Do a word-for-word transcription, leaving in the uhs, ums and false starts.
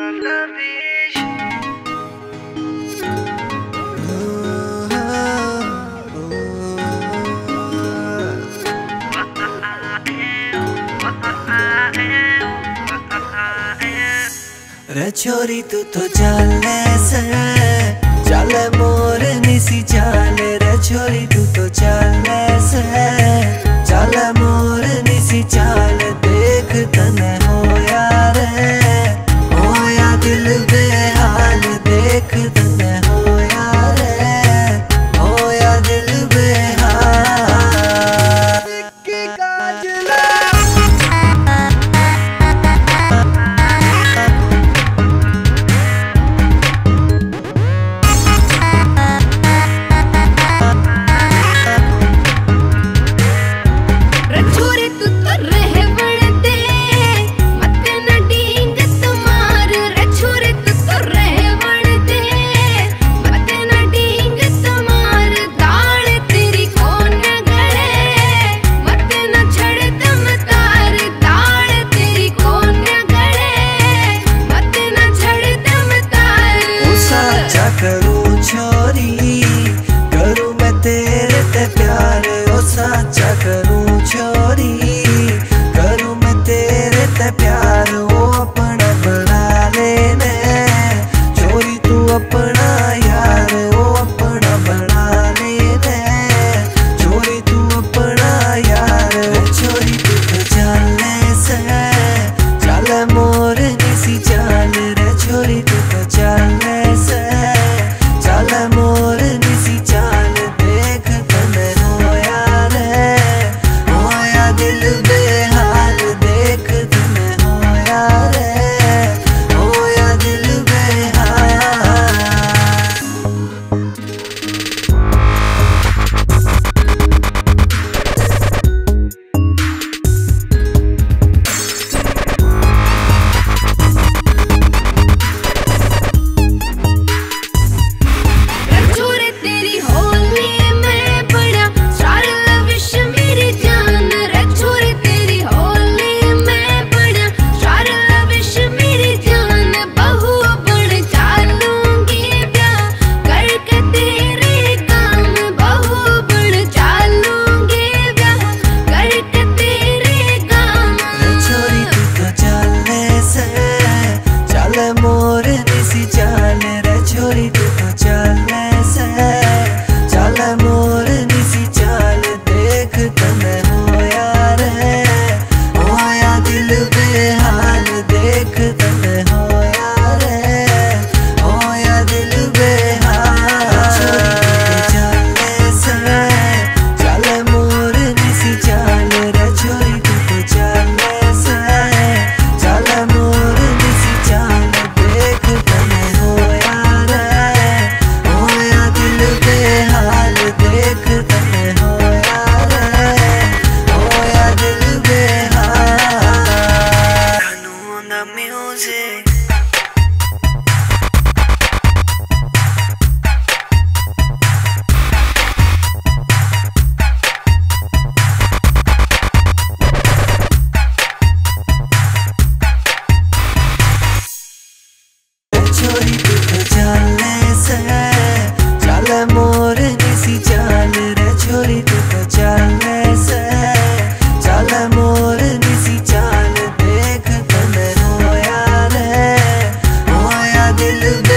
रे छोरी तू तो चाले से चाले मोर निसी चाले रे छोरी तू तो चाले से चाले मोर निसी चाले देख तने होया रे होया दिल बेहाल देख तने होया रे होया दिल बेहाल की काजला करूं छोरी करूं मैं तेरे ते प्यार ओ साचा करूं छोरी करूं मैं तेरे ते प्यार ओ अपना बना लेने छोरी तू अपना यार ओ अपना बना लेने छोरी तू अपना यार छोरी तू तो चाले से चाले मोर निसी चाल रे छोरी तू तो चाले से चाले मोर निसी चाल देख तने होया रे होया दिल बेहाल देख तने होया रे होया दिल मोर निसी चाल रे छोरी तू तो चाले से चाले मोर निसी चाल देख तने होया रे होया दिल बेहाल देख तने होया रे होया दिल बेहाल छोरी तू तो चाले से चाले मोर निसी चाल रे छोरी तू तो चाले से चाले मोर निसी चाल देख तने होया रे होया दिल बेहाल देख तने होया रे होया दिल बेहाल Tanu on the music छोरी तू तो चाले से चाले मोर निसी चाल रे छोरी तू तो चाले से चाले मोर निसी चाल देख तने होया रे होया दिल